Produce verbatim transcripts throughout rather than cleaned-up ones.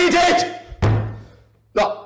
Kriminalität! Ja.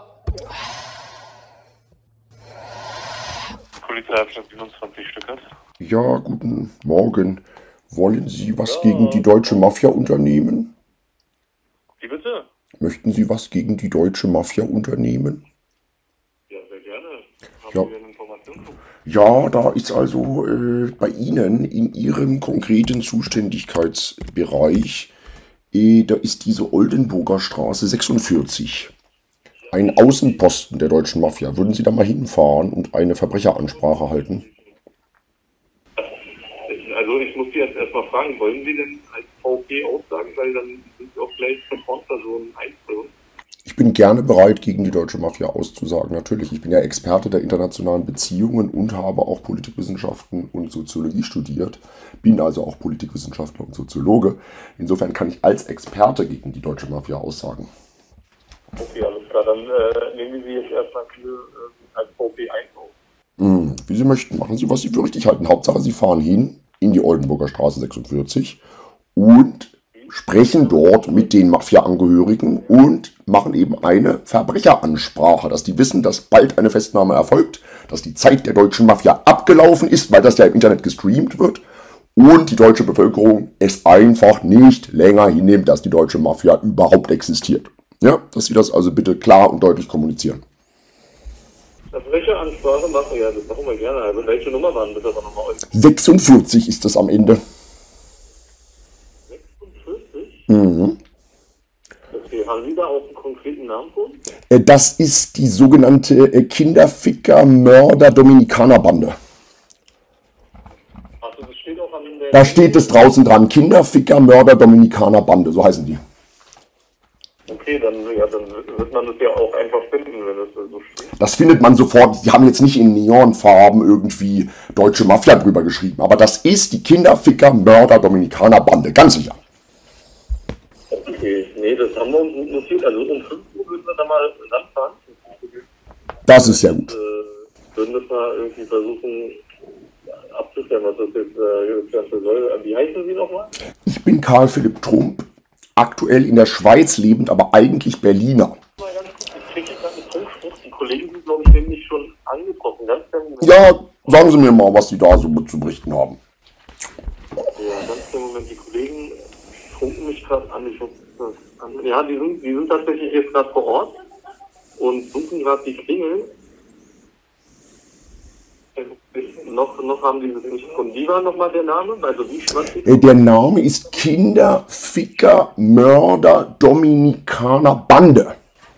Polizeihauptstadt siebenundzwanzig Stückert. Ja, guten Morgen. Wollen Sie was ja. gegen die deutsche Mafia unternehmen? Wie bitte? Möchten Sie was gegen die deutsche Mafia unternehmen? Ja, sehr gerne. Haben Ja. Sie denn Informationen? Ja, da ist also äh, bei Ihnen in Ihrem konkreten Zuständigkeitsbereich, äh, da ist diese Oldenburger Straße sechsundvierzig. Ein Außenposten der deutschen Mafia. Würden Sie da mal hinfahren und eine Verbrecheransprache halten? Also ich muss Sie jetzt erstmal fragen, wollen Sie denn als VfB aussagen, weil dann sind Sie auch gleich Vertrauenspersonen einzeln? Ich bin gerne bereit, gegen die deutsche Mafia auszusagen. Natürlich, ich bin ja Experte der internationalen Beziehungen und habe auch Politikwissenschaften und Soziologie studiert. Bin also auch Politikwissenschaftler und Soziologe. Insofern kann ich als Experte gegen die deutsche Mafia aussagen. Okay, alles klar. Dann äh, nehmen Sie jetzt erstmal für, äh, als VfB ein auf. Hm, wie Sie möchten. Machen Sie, was Sie für richtig halten. Hauptsache, Sie fahren hin in die Oldenburger Straße sechsundvierzig und sprechen dort mit den Mafia-Angehörigen und machen eben eine Verbrecheransprache, dass die wissen, dass bald eine Festnahme erfolgt, dass die Zeit der deutschen Mafia abgelaufen ist, weil das ja im Internet gestreamt wird und die deutsche Bevölkerung es einfach nicht länger hinnimmt, dass die deutsche Mafia überhaupt existiert. Ja, dass Sie das also bitte klar und deutlich kommunizieren. Verbrecheransprache machen ja, das machen wir gerne. Also welche Nummer waren das aber nochmal? sechsundvierzig ist das am Ende. sechsundvierzig? Mhm. Okay, haben Sie da auch einen konkreten Namen von? Das ist die sogenannte Kinderficker-Mörder-Dominikaner-Bande. Achso, das steht auch an der... Da steht es draußen dran. Kinderficker-Mörder-Dominikaner-Bande, so heißen die. Okay, dann, ja, dann wird man das ja auch einfach finden, wenn das so steht. Das findet man sofort. Die haben jetzt nicht in Neonfarben irgendwie deutsche Mafia drüber geschrieben. Aber das ist die Kinderficker-Mörder-Dominikaner-Bande, ganz sicher. Okay, nee, das haben wir uns notiert. Also um fünf Uhr würden wir da mal ranfahren. Das ist sehr gut. Äh, würden das mal irgendwie versuchen abzustellen, was das jetzt äh, das Ganze soll. Wie heißen Sie nochmal? Ich bin Karl Philipp Trump, aktuell in der Schweiz lebend, aber eigentlich Berliner. Mal ganz kurz, ich kriege gerade einen Funkspruch. Die Kollegen sind, glaube ich, nämlich schon angetroffen. Ganz kleinen Moment. Ja, sagen Sie mir mal, was Sie da so zu berichten haben. Ja, ganz kleinen Moment. Die Kollegen funken mich gerade an. Ich muss das an. Ja, die sind, die sind tatsächlich jetzt gerade vor Ort und suchen gerade die Klingel. Noch, noch haben die das nicht gefunden. Wie war nochmal der Name? Also wie schreibt die? Der Name ist Kinderficker-Mörder-Dominikaner-Bande.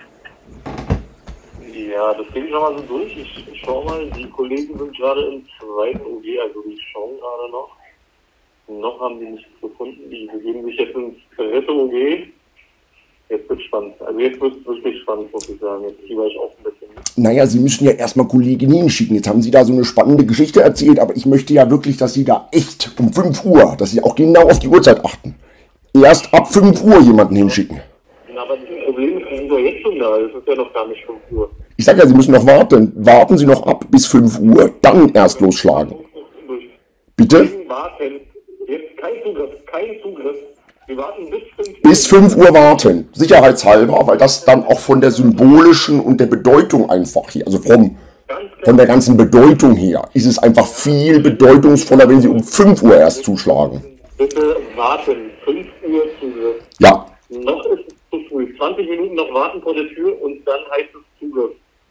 Ja, das ging schon mal so durch. Ich, ich schau mal, die Kollegen sind gerade im zweiten O G, also die schauen gerade noch. Noch haben die nichts gefunden. Die begeben sich jetzt ins dritte O G. Jetzt wird spannend. Also jetzt wird es wirklich spannend, muss ich sagen. Jetzt lieber ich auch ein bisschen. Naja, Sie müssen ja erstmal Kolleginnen hinschicken. Jetzt haben Sie da so eine spannende Geschichte erzählt, aber ich möchte ja wirklich, dass Sie da echt um fünf Uhr, dass Sie auch genau auf die Uhrzeit achten. Erst ab fünf Uhr jemanden hinschicken. Na, aber das Problem ist, wir sind doch jetzt schon da. Es ist ja noch gar nicht fünf Uhr. Ich sage ja, Sie müssen noch warten. Warten Sie noch ab bis fünf Uhr, dann erst losschlagen. Bitte? Warten. Jetzt kein Zugriff, kein Zugriff. Wir warten bis fünf Uhr. Bis fünf Uhr warten, sicherheitshalber, weil das dann auch von der symbolischen und der Bedeutung einfach hier, also vom, von der ganzen Bedeutung her, ist es einfach viel bedeutungsvoller, wenn Sie um fünf Uhr erst zuschlagen. Bitte warten, fünf Uhr Zugriff. Ja. Noch ist es zu früh, zwanzig Minuten noch warten vor der Tür und dann heißt es Zugriff.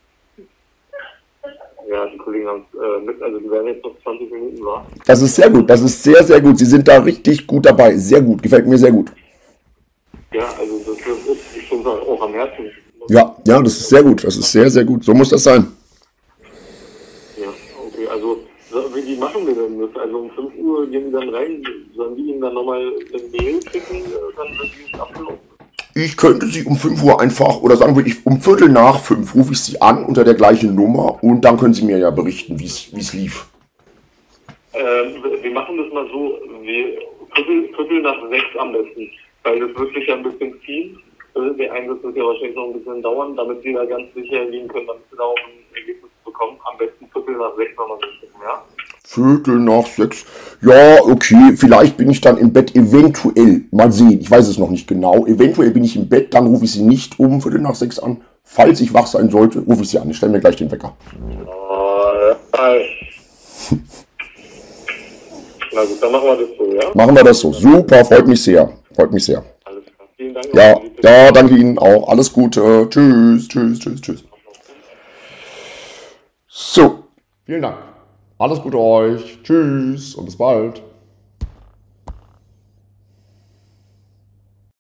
Ja, die Kollegen haben es äh, mit, also die werden jetzt noch zwanzig Minuten warten. Das ist sehr gut, das ist sehr, sehr gut. Sie sind da richtig gut dabei. Sehr gut, gefällt mir sehr gut. Ja, also das, das ist schon auch am Herzen. Ja, ja, das ist sehr gut, das ist sehr, sehr gut. So muss das sein. Ja, okay, also so, wie machen wir denn das? Also um fünf Uhr gehen die dann rein, sollen die ihnen dann nochmal eine Mail schicken, dann sind die nicht abgelaufen? Ich könnte Sie um fünf Uhr einfach, oder sagen wir, ich, um Viertel nach fünf rufe ich Sie an unter der gleichen Nummer und dann können Sie mir ja berichten, wie es lief. Ähm, wir machen das mal so, wir, Viertel, Viertel nach sechs am besten, weil das wird sich ja ein bisschen ziehen. Der Einsatz wird ja wahrscheinlich noch ein bisschen dauern, damit Sie da ganz sicher liegen können, damit Sie da auch ein Ergebnis bekommen. Am besten Viertel nach sechs nochmal schicken, ja? Viertel nach sechs. Ja, okay, vielleicht bin ich dann im Bett, eventuell. Mal sehen, ich weiß es noch nicht genau. Eventuell bin ich im Bett, dann rufe ich sie nicht um Viertel nach sechs an. Falls ich wach sein sollte, rufe ich sie an. Ich stelle mir gleich den Wecker. Oh, hi. Na gut, dann machen wir das so, ja? Machen wir das so. Super, freut mich sehr. Freut mich sehr. Alles klar. Vielen Dank. Ja, ja, danke Ihnen auch. Alles Gute. Tschüss, tschüss, tschüss, tschüss. So, vielen Dank. Alles Gute euch. Tschüss und bis bald.